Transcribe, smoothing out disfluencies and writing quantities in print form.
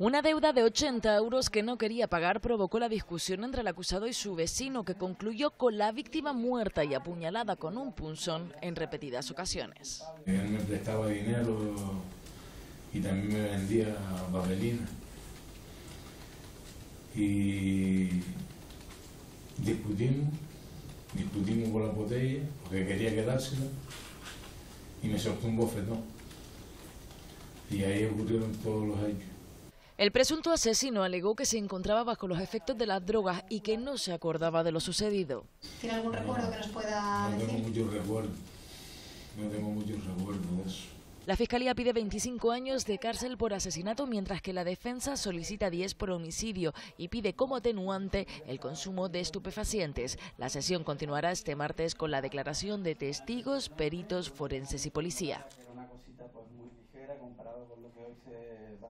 Una deuda de 80 euros que no quería pagar provocó la discusión entre el acusado y su vecino, que concluyó con la víctima muerta y apuñalada con un punzón en repetidas ocasiones. Él me prestaba dinero y también me vendía papelina. Y discutimos por la botella, porque quería quedársela, y me soltó un bofetón. Y ahí ocurrieron todos los hechos. El presunto asesino alegó que se encontraba bajo los efectos de las drogas y que no se acordaba de lo sucedido. ¿Tiene algún recuerdo que nos pueda decir? No tengo muchos recuerdos de eso. La Fiscalía pide 25 años de cárcel por asesinato, mientras que la defensa solicita 10 por homicidio y pide como atenuante el consumo de estupefacientes. La sesión continuará este martes con la declaración de testigos, peritos, forenses y policía.